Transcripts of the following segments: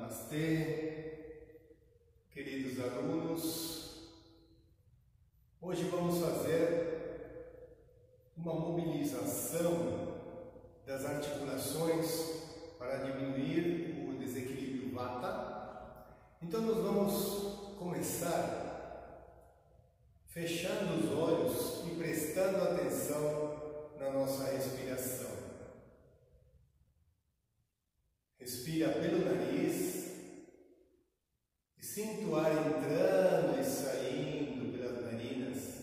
Namastê, queridos alunos. Hoje vamos fazer uma mobilização das articulações para diminuir o desequilíbrio Vata. Então nós vamos começar fechando os olhos e prestando atenção na nossa respiração. Respira pelo nariz e sinta o ar entrando e saindo pelas narinas.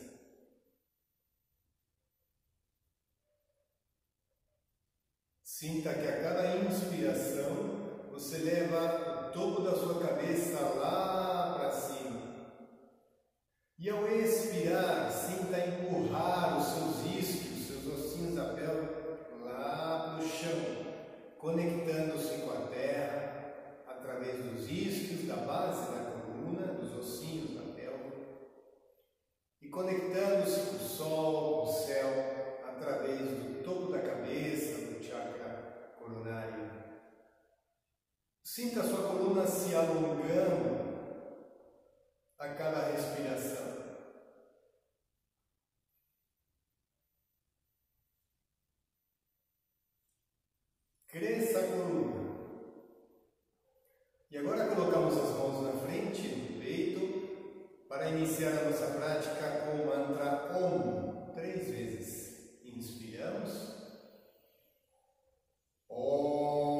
Sinta que a cada inspiração você leva o topo da sua cabeça lá para cima. E ao expirar, sinta empurrar os seus isquios, seus ossinhos da pele lá para o chão, conectando-se com a terra através dos isquios, da base da coluna, dos ossinhos da pelve, e conectando-se com o sol, com o céu, através do topo da cabeça, do chakra coronário. Sinta a sua coluna se alongando a cada respiração. Cresça a coluna. E agora colocamos as mãos na frente do peito para iniciar a nossa prática com o mantra Om 3 vezes. Inspiramos. Om.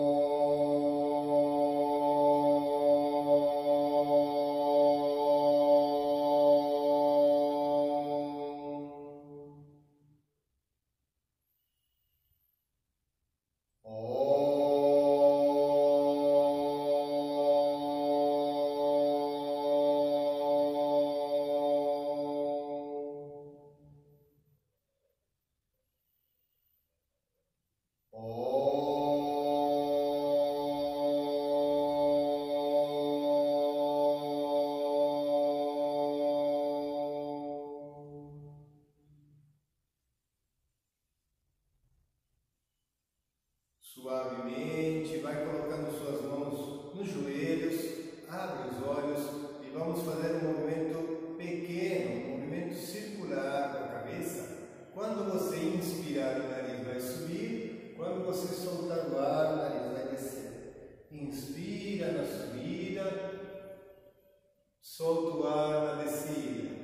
Suavemente, vai colocando suas mãos nos joelhos, abre os olhos e vamos fazer um movimento pequeno, um movimento circular com a cabeça. Quando você inspirar, o nariz vai subir, quando você soltar o ar, o nariz vai descer. Inspira na subida, solta o ar na descida.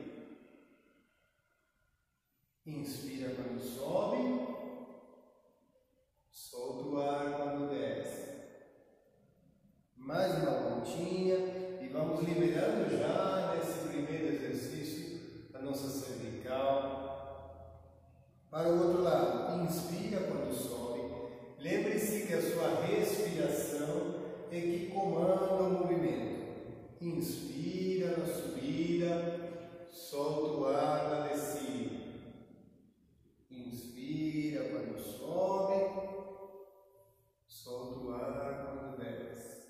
Inspira quando sobe, solta o ar quando desce. Mais uma voltinha e vamos liberando já nesse primeiro exercício a nossa cervical. Para o outro lado, inspira quando sobe. Lembre-se que a sua respiração é que comanda o movimento. Inspira na subida, solta o ar na descida. Inspira quando sobe, solta o ar quando desce.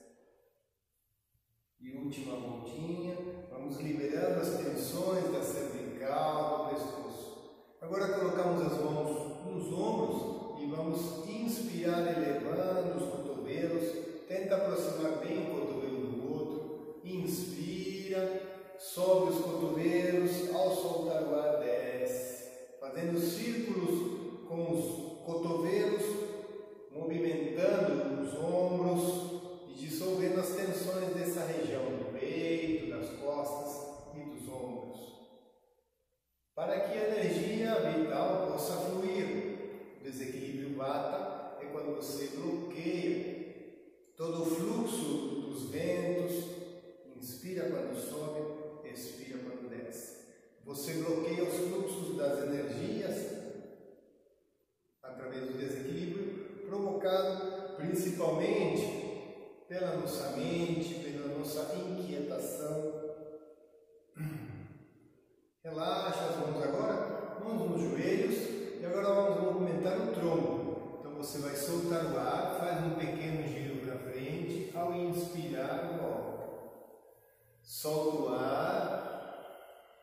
E última voltinha, vamos liberando as tensões da cervical, do pescoço. Agora colocamos as mãos nos ombros e vamos inspirar elevando os cotovelos. Tenta aproximar bem o cotovelo do outro. Inspira, sobe os cotovelos, ao soltar o ar desce. Fazendo círculos com os cotovelos, movimentando os ombros e dissolvendo as tensões dessa região do peito, das costas e dos ombros, para que a energia vital possa fluir. O desequilíbrio Vata é quando você bloqueia todo o fluxo dos ventos. Inspira quando sobe, expira quando desce. Você bloqueia os fluxos das energias através do desequilíbrio provocado principalmente pela nossa mente, pela nossa inquietação. Relaxa as mãos agora, mãos nos joelhos, e agora vamos movimentar o tronco. Então você vai soltar o ar, faz um pequeno giro para frente, ao inspirar, volta. Solta o ar,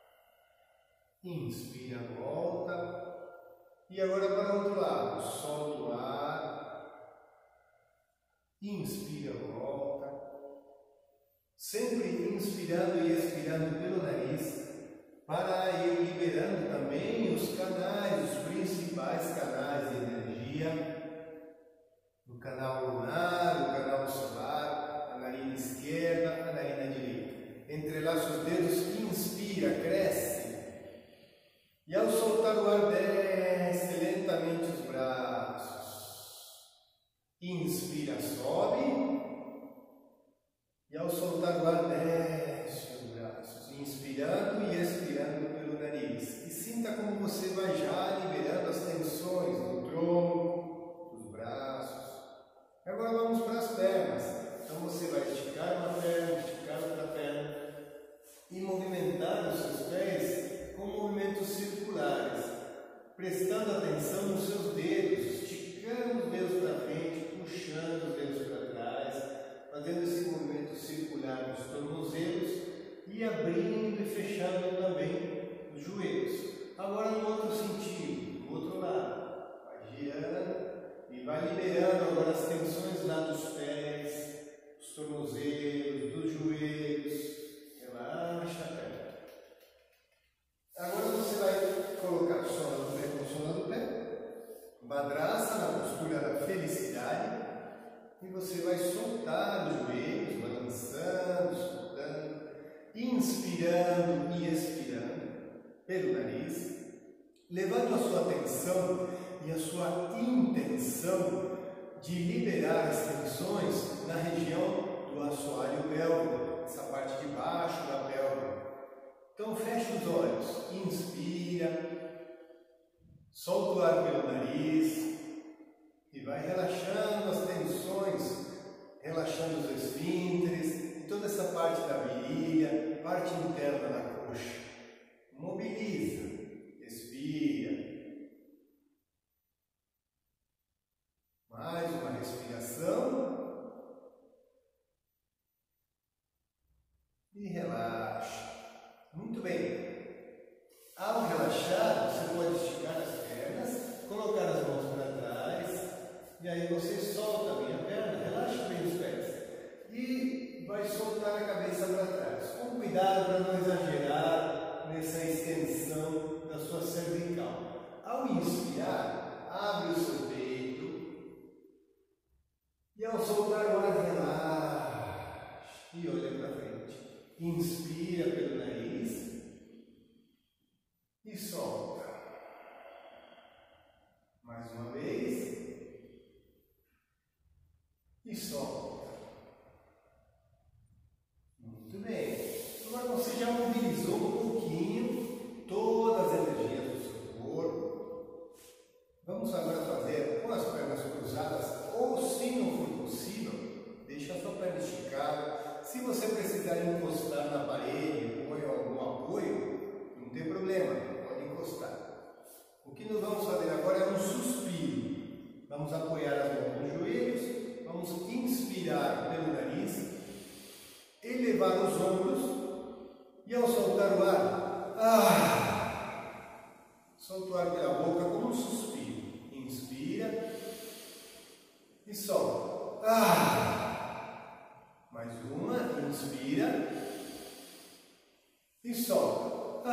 inspira, volta. E agora para o outro lado, solta o ar, inspira, volta, sempre inspirando e expirando pelo nariz, para ir liberando também os canais, os principais canais de energia, o canal lunar, o canal solar, a narina esquerda, a narina direita. Entrelaça os dedos, inspira, cresce. E ao soltar o ar, desce lentamente os braços. Inspira, sobe. E ao soltar o ar, desce os braços. Inspirando e expirando pelo nariz. E sinta como você vai já liberando as tensões do tronco, dos braços. Agora vamos para as pernas. Então você vai esticar uma perna, esticar outra perna. E movimentar os seus pés com movimentos circulares, prestando atenção nos seus dedos, esticando os dedos para frente, puxando os dedos para trás, fazendo esse movimento circular nos tornozelos e abrindo e fechando também os joelhos. Agora no outro sentido, do outro lado, vai girando e vai liberando agora as tensões lá dos pés, dos tornozelos, dos joelhos. Relaxa a perna. Agora você vai colocar a sola do pé com a sola do pé, Madrasa na postura da felicidade, e você vai soltar os joelhos, balançando, soltando, inspirando e expirando pelo nariz, levando a sua atenção e a sua intenção de liberar as tensões na região do assoalho pélvico, essa parte de baixo da pélvica. Então fecha os olhos, inspira, solta o ar pelo nariz e vai relaxando as tensões, relaxando os esfínteres e toda essa parte da virilha, parte interna da coxa. Mobiliza, expira. Mais uma respiração e relaxa. Muito bem. Ao relaxar, você pode esticar as pernas, colocar as mãos para trás, e aí você solta bem a perna, relaxa bem os pés. E vai soltar a cabeça para trás. Com cuidado para não exagerar nessa extensão da sua cervical. Ao inspirar, abre o seu peito. E ao soltar o ar, relaxa. E olha para frente. Inspira pelo nariz e solta. Mais uma vez. E solta. Muito bem. Agora você já mobilizou um pouquinho todas as energias do seu corpo. Vamos agora fazer com as pernas cruzadas, ou se não for possível, deixa a sua perna esticada. Se você precisar encostar na parede ou em algum apoio, não tem problema, pode encostar. O que nós vamos fazer agora é um suspiro. Vamos apoiar as mãos nos joelhos, vamos inspirar pelo nariz, elevar os ombros e ao soltar o ar, solta o ar pela boca como um suspiro. Inspira e solta. Mais uma, inspira e solta.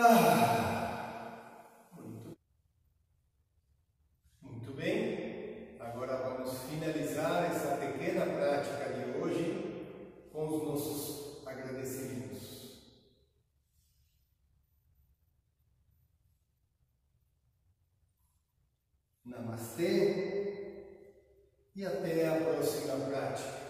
Muito bem. Agora vamos finalizar essa pequena prática de hoje com os nossos agradecimentos. Namastê e até a próxima prática.